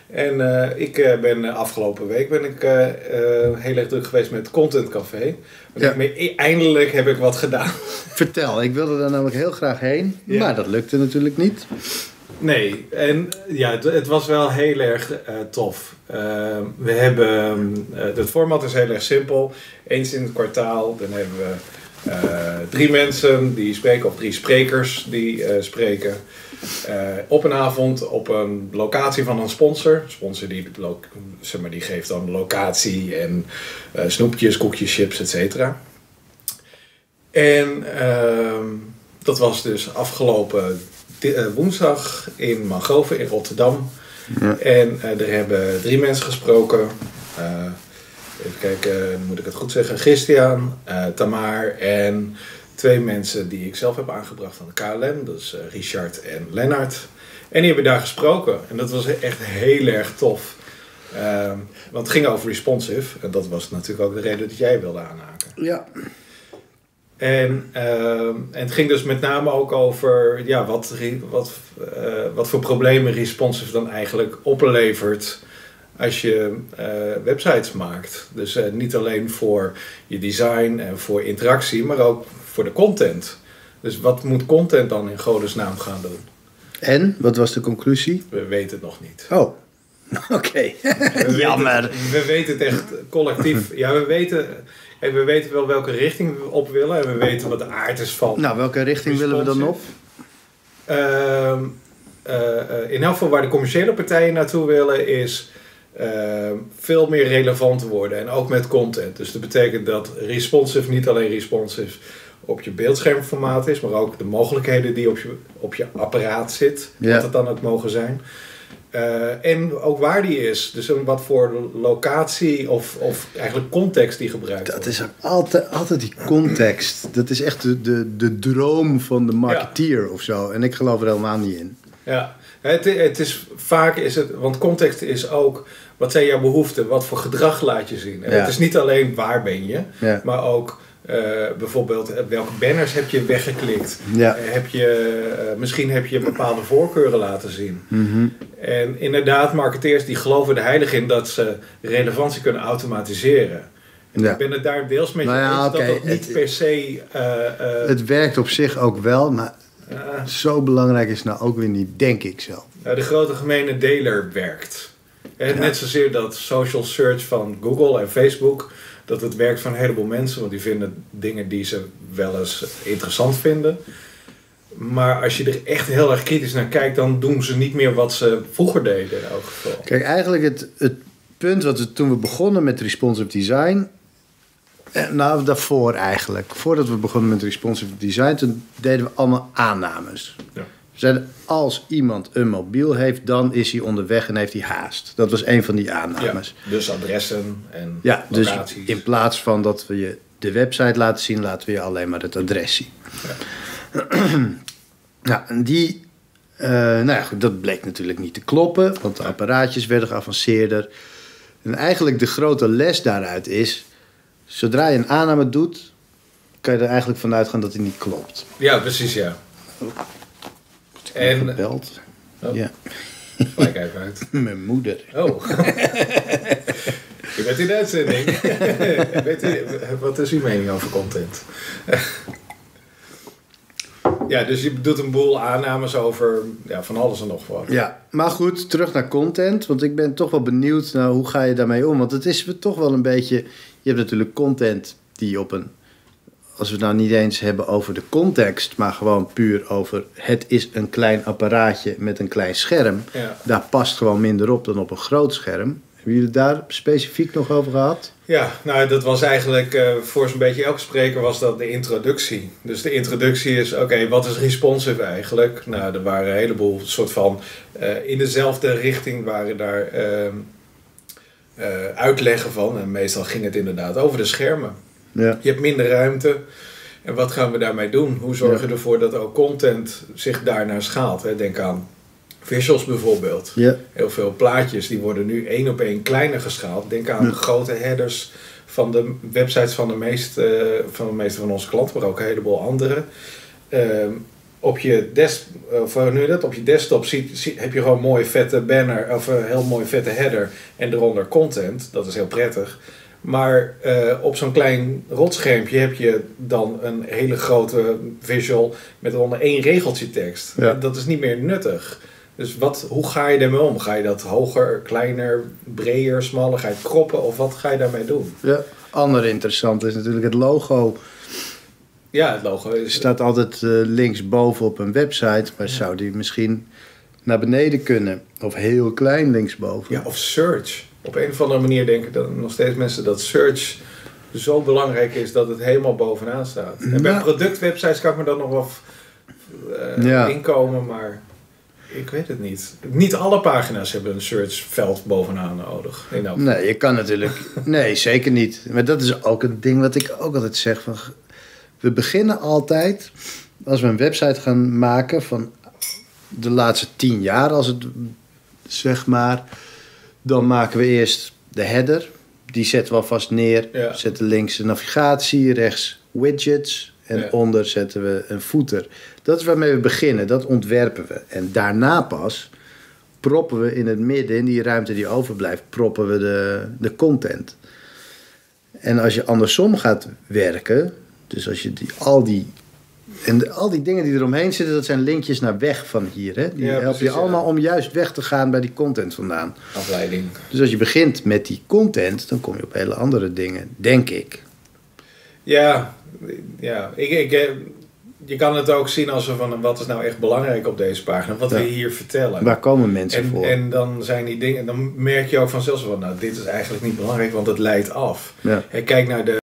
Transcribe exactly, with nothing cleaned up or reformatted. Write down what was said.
En uh, ik uh, ben uh, afgelopen week ben ik uh, uh, heel erg druk geweest met Content Café. Ja. Ik, eindelijk heb ik wat gedaan. Vertel, ik wilde daar namelijk heel graag heen, ja. maar dat lukte natuurlijk niet. Nee, en ja, het, het was wel heel erg uh, tof. Uh, we hebben, uh, het format is heel erg simpel. Eens in het kwartaal, dan hebben we uh, drie mensen die spreken, of drie sprekers die uh, spreken. Uh, op een avond op een locatie van een sponsor. Een sponsor die, zeg maar, die geeft dan locatie en uh, snoepjes, koekjes, chips, et cetera. En uh, dat was dus afgelopen uh, woensdag in Mangrove in Rotterdam. Ja. En uh, er hebben drie mensen gesproken. Uh, even kijken, moet ik het goed zeggen? Christian, uh, Tamar en twee mensen die ik zelf heb aangebracht van de K L M. Dat is uh, Richard en Lennart. En die hebben daar gesproken. En dat was echt heel erg tof. Uh, want het ging over responsive. En dat was natuurlijk ook de reden dat jij wilde aanhaken. Ja. En, uh, en het ging dus met name ook over ja, wat, wat, uh, wat voor problemen responsive dan eigenlijk oplevert als je uh, websites maakt. Dus uh, niet alleen voor je design en voor interactie, maar ook voor de content. Dus wat moet content dan in godesnaam gaan doen? En? Wat was de conclusie? We weten het nog niet. Oh, oké. Okay. Jammer. Het, we weten het echt collectief. Ja, we weten... Hey, we weten wel welke richting we op willen en we weten wat de aard is van. Nou, welke richting responsive. willen we dan op? Uh, uh, in elk geval waar de commerciële partijen naartoe willen is uh, veel meer relevant worden en ook met content. Dus dat betekent dat responsive niet alleen responsive op je beeldschermformaat is, maar ook de mogelijkheden die op je, op je apparaat zit, ja. wat het dan ook mogen zijn. Uh, en ook waar die is. Dus wat voor locatie of, of eigenlijk context die gebruikt dat wordt. Dat is ook altijd, altijd die context. Dat is echt de, de, de droom van de marketeer ja. of zo. En ik geloof er helemaal niet in. Ja, het, het is vaak is het... Want context is ook... Wat zijn jouw behoeften? Wat voor gedrag laat je zien? En ja. Het is niet alleen waar ben je, ja. maar ook... Uh, bijvoorbeeld, welke banners heb je weggeklikt? Ja. Uh, heb je, uh, misschien heb je bepaalde voorkeuren laten zien. Mm-hmm. En inderdaad, marketeers die geloven er heilig in dat ze relevantie kunnen automatiseren. En ja. Ik ben het daar deels mee eens nou ja, okay. dat dat niet het, per se... Uh, uh, het werkt op zich ook wel, maar uh, zo belangrijk is het nou ook weer niet, denk ik zo. Uh, de grote gemene deler werkt. En ja. Net zozeer dat social search van Google en Facebook... dat het werkt van een heleboel mensen, want die vinden dingen die ze wel eens interessant vinden. Maar als je er echt heel erg kritisch naar kijkt, dan doen ze niet meer wat ze vroeger deden in elk geval. Kijk, eigenlijk het, het punt wat we toen we begonnen met responsive design, nou daarvoor eigenlijk, voordat we begonnen met responsive design, toen deden we allemaal aannames. Ja. We zeiden, als iemand een mobiel heeft, dan is hij onderweg en heeft hij haast. Dat was een van die aannames. Ja, dus adressen en ja, locaties. Dus in plaats van dat we je de website laten zien, laten we je alleen maar het adres zien. Ja. Nou, en die, uh, nou ja, goed, dat bleek natuurlijk niet te kloppen, want de apparaatjes werden geavanceerder. En eigenlijk de grote les daaruit is, zodra je een aanname doet, kan je er eigenlijk vanuit gaan dat die niet klopt. Ja, precies, ja. En gebeld. Oh. Ja. Kijk even uit. Mijn moeder. Oh. Je bent in de uitzending. Weet u, wat is uw mening over content? Ja, dus je doet een boel aannames over ja, van alles en nog wat. Ja, maar goed, terug naar content. Want ik ben toch wel benieuwd naar hoe ga je daarmee om. Want het is toch wel een beetje... Je hebt natuurlijk content die op een... Als we het nou niet eens hebben over de context, maar gewoon puur over het is een klein apparaatje met een klein scherm. Ja. Daar past gewoon minder op dan op een groot scherm. Hebben jullie het daar specifiek nog over gehad? Ja, nou dat was eigenlijk uh, voor zo'n beetje elke spreker was dat de introductie. Dus de introductie is, oké, okay, wat is responsive eigenlijk? Nou, er waren een heleboel soort van, uh, in dezelfde richting waren daar uh, uh, uitleggen van. En meestal ging het inderdaad over de schermen. Ja. Je hebt minder ruimte. En wat gaan we daarmee doen? Hoe zorgen we ja. ervoor dat ook content zich daarnaar schaalt? Hè? Denk aan visuals bijvoorbeeld. Ja. Heel veel plaatjes die worden nu één op één kleiner geschaald. Denk aan ja. grote headers van de websites van de, meeste, van de meeste van onze klanten, maar ook een heleboel andere. Uh, op je, des, of, hoe noem je dat? Op je desktop ziet, zie, heb je gewoon een mooie vette banner of een heel mooi vette header en eronder content. Dat is heel prettig. Maar uh, op zo'n klein rotschermpje heb je dan een hele grote visual met eronder één regeltje tekst. Ja. Dat is niet meer nuttig. Dus wat, hoe ga je daarmee om? Ga je dat hoger, kleiner, breder, smaller? Ga je het kroppen of wat ga je daarmee doen? Ja, ander interessant is natuurlijk het logo. Ja, het logo is... staat altijd uh, linksboven op een website, maar ja. zou die misschien naar beneden kunnen? Of heel klein linksboven? Ja, of search. Op een of andere manier denken dat nog steeds mensen dat search zo belangrijk is dat het helemaal bovenaan staat. Ja. En bij productwebsites kan ik me dan nog wel uh, ja. inkomen, maar ik weet het niet. Niet alle pagina's hebben een searchveld bovenaan nodig. Nee, nee, je kan natuurlijk... nee, zeker niet. Maar dat is ook een ding wat ik ook altijd zeg. Van, we beginnen altijd, als we een website gaan maken van de laatste tien jaar, als het zeg maar, dan maken we eerst de header. Die zetten we alvast neer. Ja. Zetten links de navigatie, rechts widgets en ja. onder zetten we een footer. Dat is waarmee we beginnen, dat ontwerpen we. En daarna pas proppen we in het midden, in die ruimte die overblijft, proppen we de, de content. En als je andersom gaat werken, dus als je die, al die en de, al die dingen die eromheen zitten, dat zijn linkjes naar weg van hier. Hè? Die ja, helpen precies, je allemaal ja. om juist weg te gaan bij die content vandaan. Afleiding. Dus als je begint met die content, dan kom je op hele andere dingen, denk ik. Ja, ja. Ik, ik, je kan het ook zien als van wat is nou echt belangrijk op deze pagina, wat ja. we hier vertellen. Waar komen mensen en, voor? En dan zijn die dingen, dan merk je ook vanzelf van, nou, dit is eigenlijk niet belangrijk, want het leidt af. Ja. En kijk naar de